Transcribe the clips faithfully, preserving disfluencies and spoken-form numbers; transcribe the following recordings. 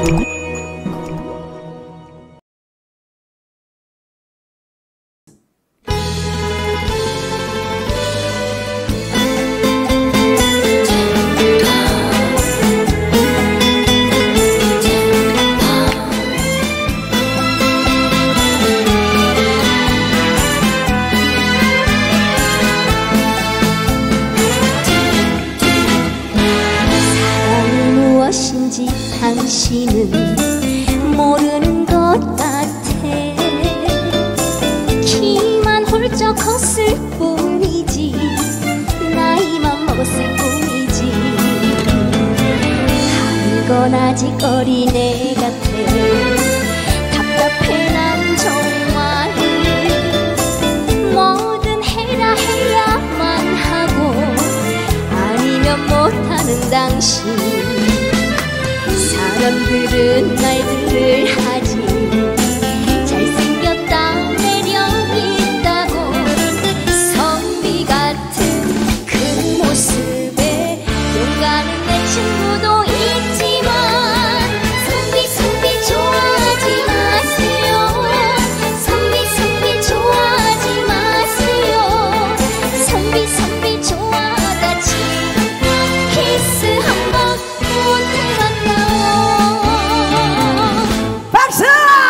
당신은 모르는 것 같아. 키만 훌쩍 컸을 뿐이지, 나이만 먹었을 뿐이지. 건 아직 어린애 같아. 답답해 난 정말. 뭐든 해라 해야만 하고 아니면 못하는 당신. 사람들은 말들을 하지, 잘생겼다 매력있다고. 선비 같은 그 모습에 용가는 내 친구도 있지만 선비 선비 좋아하지 마세요. 선비 선비 좋아하지 마세요. 선비 선비 좋아하다 치면 키스 한번 못해봤나. 박수!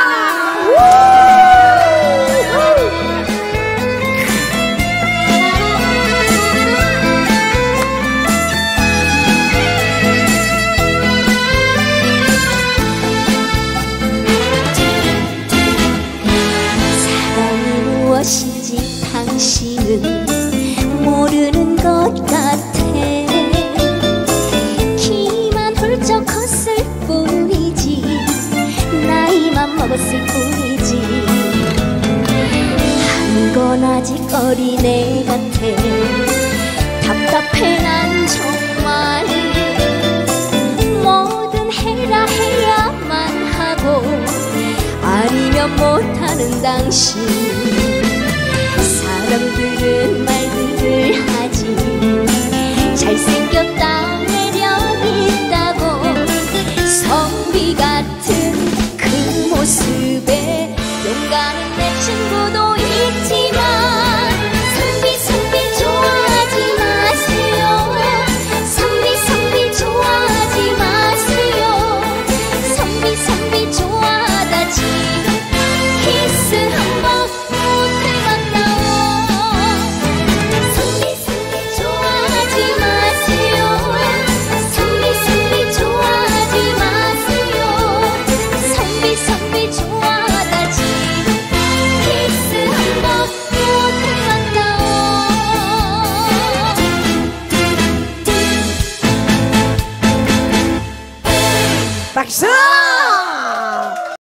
사랑이 무엇인지 당신은 모르는 것 같아. 키만 훌쩍 컸을 뿐이지, 나이만 먹었을 뿐이지. 한 건 아직 어린애 같아. 답답해 난 정말. 뭐든 해라 해야만 하고 아니면 못하는 당신. 사람들은 말들을 하지, 잘생겼다 매력있다고. 선비 같은 그 모습에 용가는 내 친구도 있지만 선비 선비 좋아하지 마세요. 선비 선비 좋아하지 마세요. 선비 선비 좋아하다 치면 키스 한번 못해봤나. 선비 선비 좋아하지 마세요. 선비 선비 좋아하지 마세요. 선비 선비 좋아하다 치면 키스 한번 못해봤나. 박수!